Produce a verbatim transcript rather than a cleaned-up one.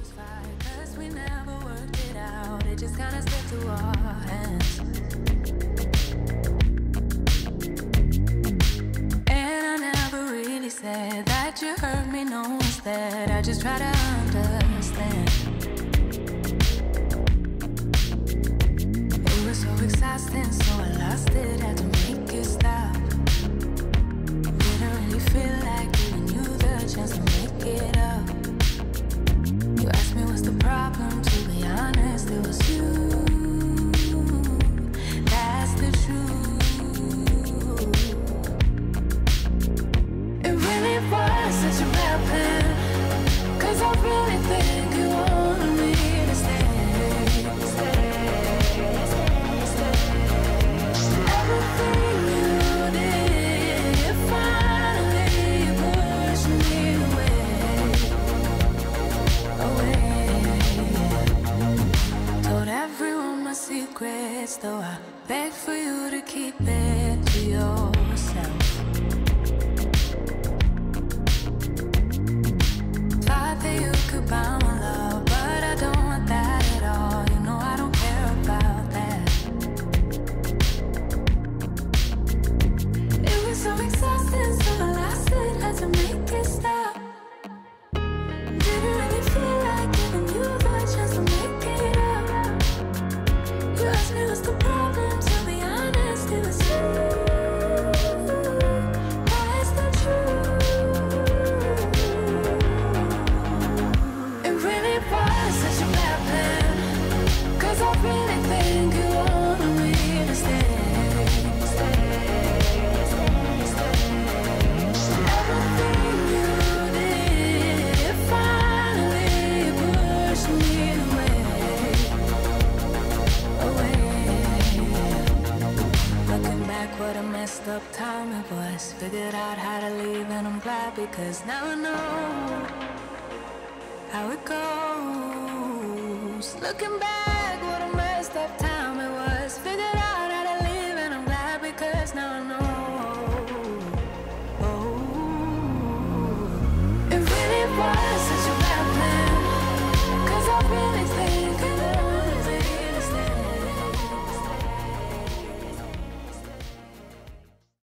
Though I beg for you to keep it to yourself. Thought that you could buy my love, but I don't want that at all. You know I don't care about that. It was so exhausting, so I lost it, had to make it stop. Didn't really feel like giving you the chance to make it up. You asked me what's the problem, to be honest, it was you. That's the truth. It really was such a bad plan, 'cause I really think you wanted me to stay, stay, stay, stay. Everything you did, it finally pushed me away, away. Looking back, what a messed up time it was. Figured out how to leave and I'm glad, because now I know how it goes. Looking back.